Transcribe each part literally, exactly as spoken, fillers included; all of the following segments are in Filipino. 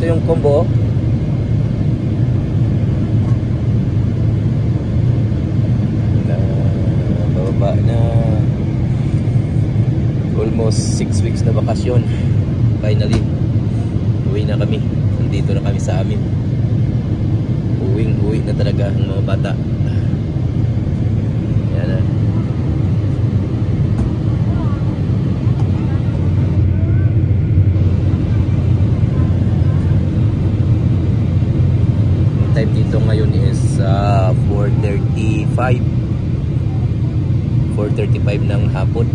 yung combo. Na bababa na. Almost six weeks na bakasyon. Finally, uwi na kami. Nandito na kami sa amin. Uwing uwi na talaga ang mga bata. Yan na. Ang time dito ngayon is uh, four thirty-five four thirty-five ng hapon.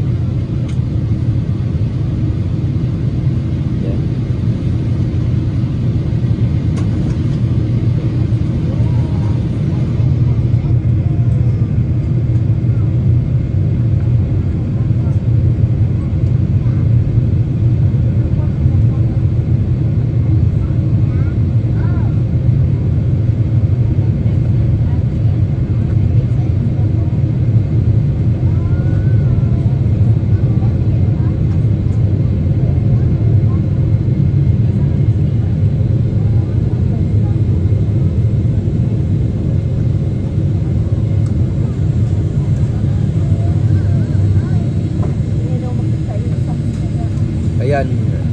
Ayan.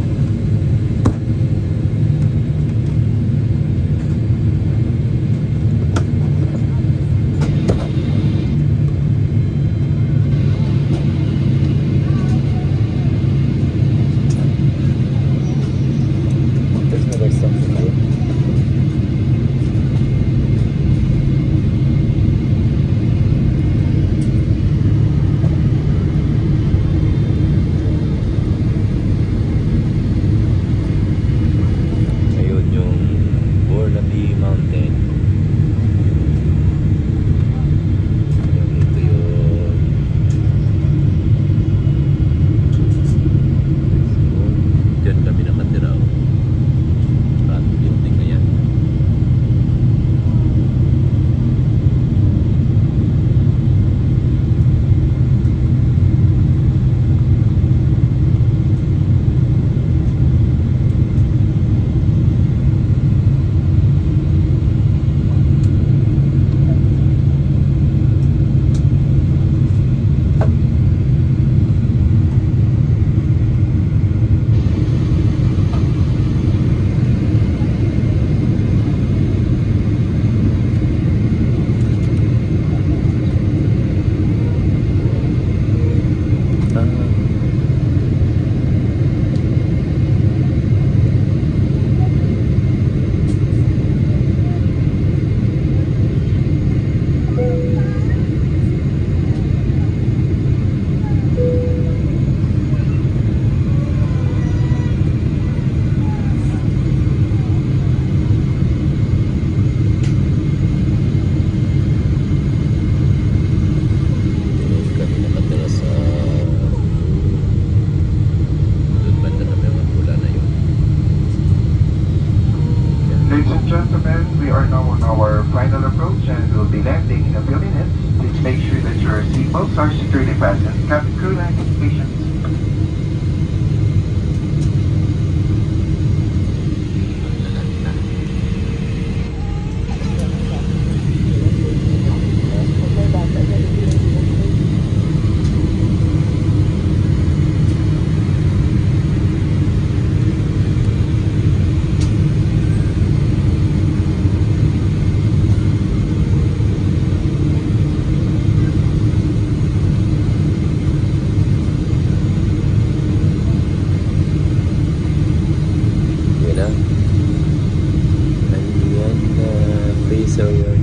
There's no way something here. Mountain. Ito yun. Diyan kami nakatira. At building na yan. Gentlemen, we are now on our final approach and will be landing in a few minutes. Please make sure that your seatbelts are securely fastened. Cabin crew landing patience. So yeah.